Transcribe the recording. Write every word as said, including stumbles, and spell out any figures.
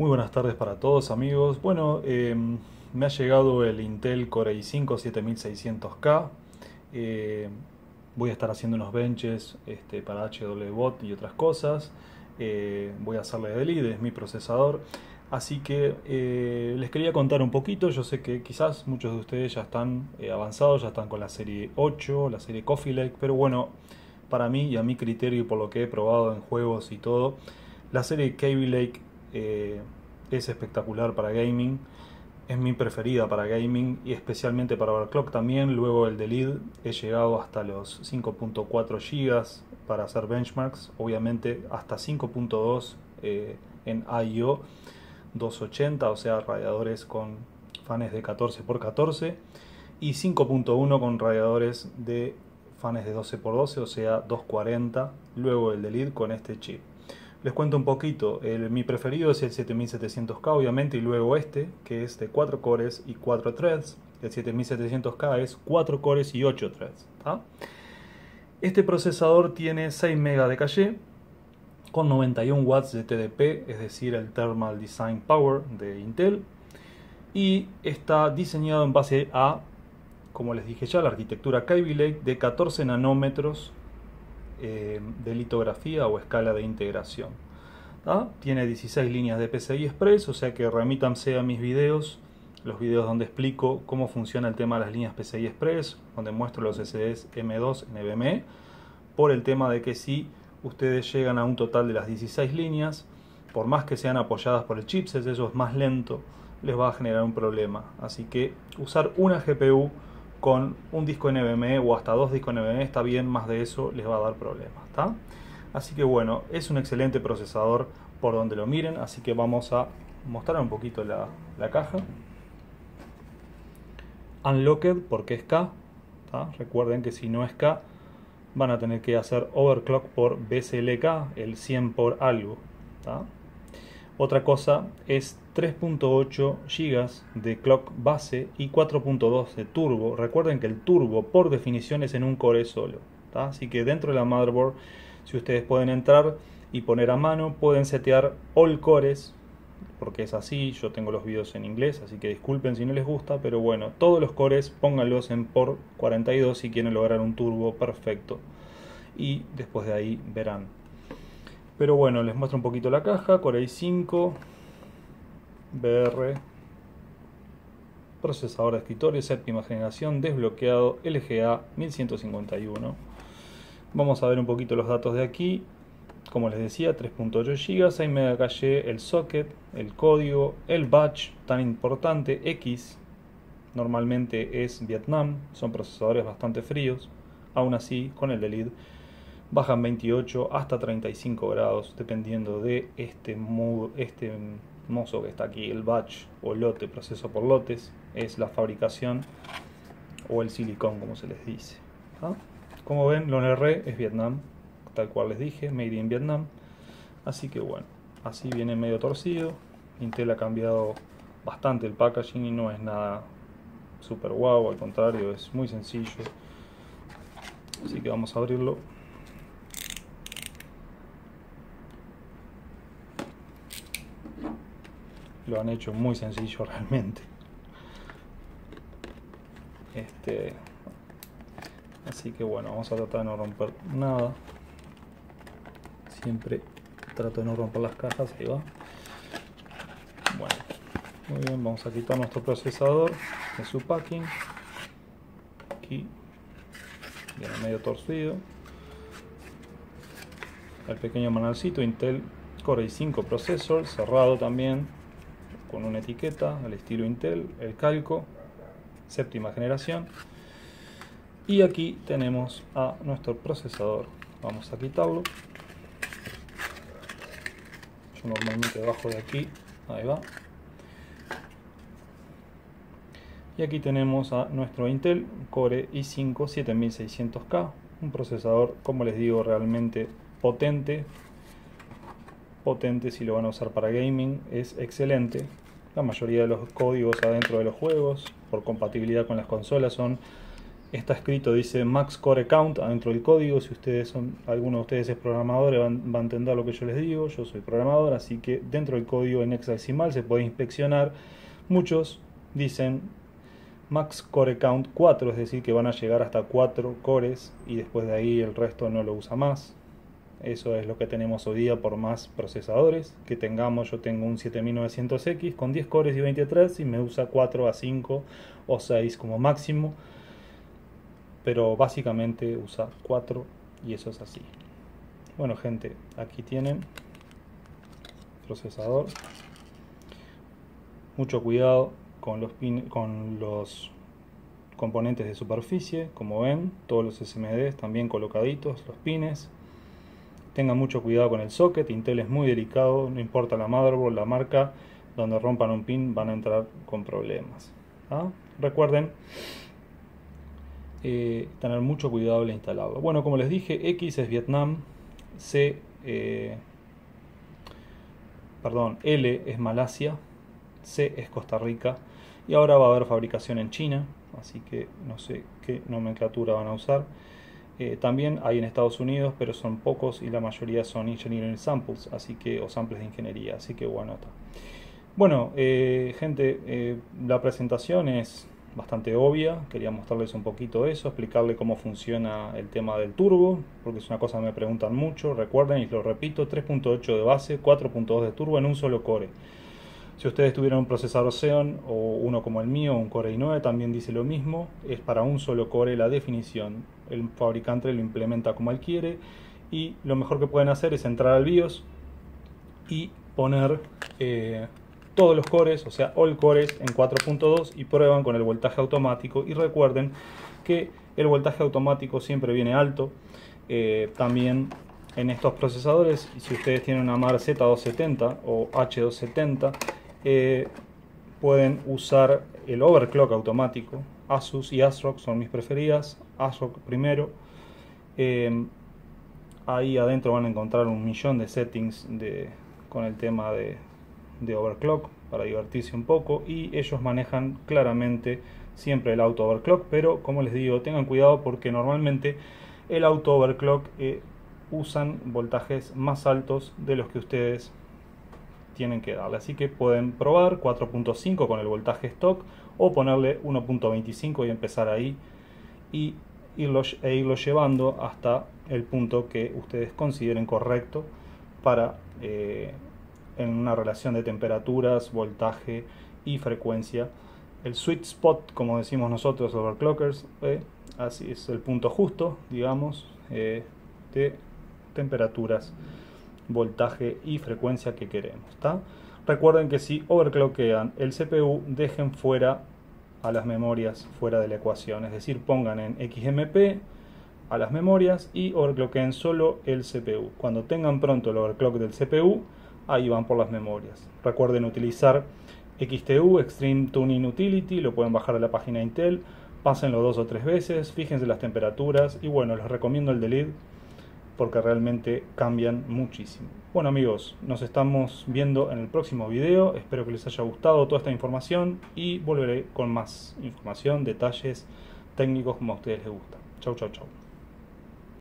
Muy buenas tardes para todos, amigos. Bueno, eh, me ha llegado el Intel Core i cinco siete mil seiscientos K. Eh, voy a estar haciendo unos benches este, para H W Bot y otras cosas. Eh, voy a hacerle de lead, es mi procesador. Así que eh, les quería contar un poquito. Yo sé que quizás muchos de ustedes ya están eh, avanzados, ya están con la serie ocho, la serie Coffee Lake, pero bueno, para mí y a mi criterio y por lo que he probado en juegos y todo, la serie Kaby Lake eh, es espectacular para gaming. Es mi preferida para gaming y especialmente para overclock también. Luego el de lead he llegado hasta los cinco punto cuatro gigas para hacer benchmarks. Obviamente hasta cinco punto dos eh, en I O doscientos ochenta, o sea radiadores con fans de catorce por catorce, y cinco punto uno con radiadores de fans de doce por doce, o sea doscientos cuarenta. Luego el de lead con este chip. Les cuento un poquito. El, mi preferido es el siete mil setecientos K, obviamente, y luego este, que es de cuatro cores y cuatro threads. El siete mil setecientos K es cuatro cores y ocho threads. ¿tá? Este procesador tiene seis megas de caché con noventa y uno watts de T D P, es decir, el Thermal Design Power de Intel, y está diseñado en base a, como les dije ya, la arquitectura Kaby Lake de catorce nanómetros eh, de litografía o escala de integración. ¿tá? Tiene dieciséis líneas de P C I Express, o sea que remítanse a mis videos, los videos donde explico cómo funciona el tema de las líneas P C I Express, donde muestro los S S Ds M dos N V M e, por el tema de que si ustedes llegan a un total de las dieciséis líneas, por más que sean apoyadas por el chipset, eso es más lento, les va a generar un problema. Así que usar una G P U con un disco N V M e o hasta dos discos N V M e está bien, más de eso les va a dar problemas. ¿tá? Así que bueno, es un excelente procesador por donde lo miren, así que vamos a mostrar un poquito la, la caja. Unlocked porque es K. ¿tá? Recuerden que si no es K, van a tener que hacer overclock por B S L K, el cien por algo. ¿tá? Otra cosa es tres punto ocho gigas de clock base y cuatro punto dos de turbo. Recuerden que el turbo por definición es en un core solo. ¿tá? Así que dentro de la motherboard, si ustedes pueden entrar y poner a mano, pueden setear all cores, porque es así. Yo tengo los videos en inglés, así que disculpen si no les gusta, pero bueno, todos los cores pónganlos en por cuarenta y dos si quieren lograr un turbo perfecto, y después de ahí verán. Pero bueno, les muestro un poquito la caja. Core i cinco, B R, procesador de escritorio, séptima generación, desbloqueado, L G A mil ciento cincuenta y uno. Vamos a ver un poquito los datos de aquí. Como les decía, tres punto ocho gigas, seis megas de caché, el socket, el código, el batch tan importante, X, normalmente es Vietnam, son procesadores bastante fríos. Aún así, con el de lead bajan veintiocho hasta treinta y cinco grados, dependiendo de este, modo, este mozo que está aquí, el batch o lote, proceso por lotes, es la fabricación o el silicón, como se les dice. ¿tá? Como ven, lo N R es Vietnam, tal cual les dije, made in Vietnam. Así que bueno, así viene medio torcido. Intel ha cambiado bastante el packaging y no es nada super guau, al contrario, es muy sencillo. Así que vamos a abrirlo. Lo han hecho muy sencillo realmente. Este, así que bueno, vamos a tratar de no romper nada. Siempre trato de no romper las cajas, ahí va. Bueno, muy bien, vamos a quitar nuestro procesador de su packing. Aquí viene medio torcido. El pequeño manualcito Intel Core i cinco Processor, cerrado también con una etiqueta al estilo Intel, el calco, séptima generación. Y aquí tenemos a nuestro procesador. Vamos a quitarlo. Yo normalmente bajo de aquí, ahí va. Y aquí tenemos a nuestro Intel Core i cinco siete mil seiscientos K, un procesador, como les digo, realmente potente. Potente si lo van a usar para gaming, es excelente. La mayoría de los códigos adentro de los juegos, por compatibilidad con las consolas, son está escrito, dice Max Core Count adentro del código. Si ustedes son, alguno de ustedes es programador, van, va a entender lo que yo les digo. Yo soy programador, así que dentro del código en hexadecimal se puede inspeccionar. Muchos dicen Max Core Count cuatro, es decir, que van a llegar hasta cuatro cores y después de ahí el resto no lo usa más. Eso es lo que tenemos hoy día por más procesadores que tengamos. Yo tengo un siete mil novecientos X con diez cores y veinte threads y me usa cuatro a cinco o seis como máximo, pero básicamente usa cuatro y eso es así. Bueno gente, aquí tienen procesador. Mucho cuidado con los, pin, con los componentes de superficie. Como ven, todos los S M Ds también colocaditos, los pines. Tengan mucho cuidado con el socket. Intel es muy delicado, no importa la motherboard, la marca, donde rompan un pin van a entrar con problemas. ¿Ah? Recuerden eh, tener mucho cuidado al instalarlo. Bueno, como les dije, X es Vietnam, C, eh, perdón, L es Malasia, C es Costa Rica y ahora va a haber fabricación en China, así que no sé qué nomenclatura van a usar. Eh, también hay en Estados Unidos, pero son pocos y la mayoría son engineering samples, así que o samples de ingeniería, así que bueno, está. Bueno, eh, gente, eh, la presentación es bastante obvia. Quería mostrarles un poquito eso, explicarles cómo funciona el tema del turbo, porque es una cosa que me preguntan mucho. Recuerden, y lo repito, tres punto ocho de base, cuatro punto dos de turbo en un solo core. Si ustedes tuvieran un procesador Xeon o uno como el mío, un Core i nueve, también dice lo mismo. Es para un solo core la definición. El fabricante lo implementa como él quiere y lo mejor que pueden hacer es entrar al BIOS y poner eh, todos los cores, o sea, all cores en cuatro punto dos y prueban con el voltaje automático. Y recuerden que el voltaje automático siempre viene alto. Eh, también en estos procesadores, si ustedes tienen una M A R Z doscientos setenta o H doscientos setenta, eh, pueden usar el overclock automático. Asus y ASRock son mis preferidas. ASRock primero. Eh, ahí adentro van a encontrar un millón de settings de, con el tema de, de overclock para divertirse un poco, y ellos manejan claramente siempre el auto overclock, pero como les digo, tengan cuidado porque normalmente el auto overclock eh, usan voltajes más altos de los que ustedes tienen que darle, así que pueden probar cuatro punto cinco con el voltaje stock o ponerle uno punto veinticinco y empezar ahí y irlo, e irlo llevando hasta el punto que ustedes consideren correcto para eh, en una relación de temperaturas, voltaje y frecuencia. El sweet spot, como decimos nosotros overclockers, eh, así es el punto justo, digamos, eh, de temperaturas, voltaje y frecuencia que queremos, ¿tá? Recuerden que si overclockean el C P U, dejen fuera a las memorias fuera de la ecuación, es decir, pongan en X M P a las memorias y overclockeen solo el C P U. Cuando tengan pronto el overclock del C P U, ahí van por las memorias. Recuerden utilizar X T U, Extreme Tuning Utility, lo pueden bajar de la página de Intel, pásenlo dos o tres veces, fíjense las temperaturas y bueno, les recomiendo el delete porque realmente cambian muchísimo. Bueno amigos, nos estamos viendo en el próximo video, espero que les haya gustado toda esta información y volveré con más información, detalles técnicos como a ustedes les gusta. Chau chau chau.